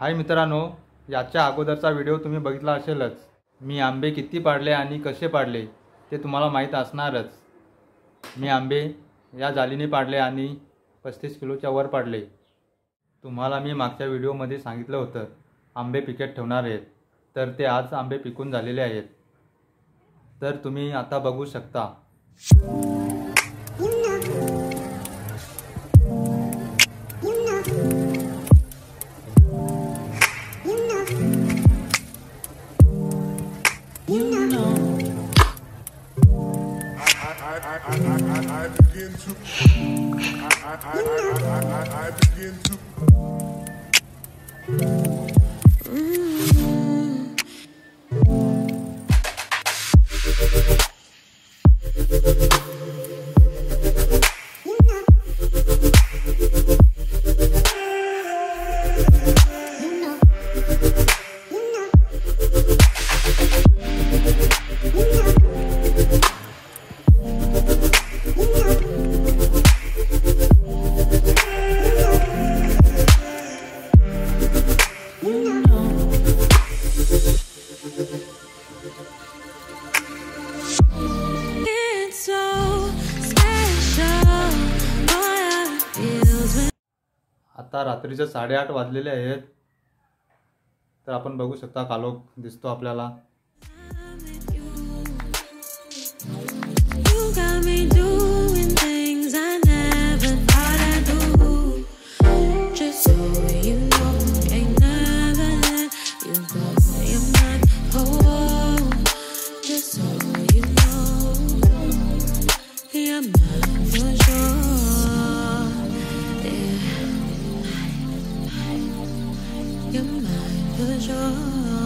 हाय मित्रांनो, याच्या अगोदरचा व्हिडिओ तुम्ही बघितला असेलच। मी आंबे किती पाडले आणि कसे पाडले ते तुम्हाला माहीत असणारच। मी आंबे या जालीने पाडले आणि 35 किलोच्या वर पाडले। तुम्हाला मी मागच्या व्हिडिओमध्ये सांगितलं होतं आंबे पिकत ठेवणार आहेत, तर ते आज आंबे पिकून झालेले आहेत। तर तुम्ही आता बघू शकता। I begin to आता रात्रीचे 8:30 वाजलेले आहेत। तर आपण बघू शकता कालोख दिसतो आपल्याला। You're mine for sure.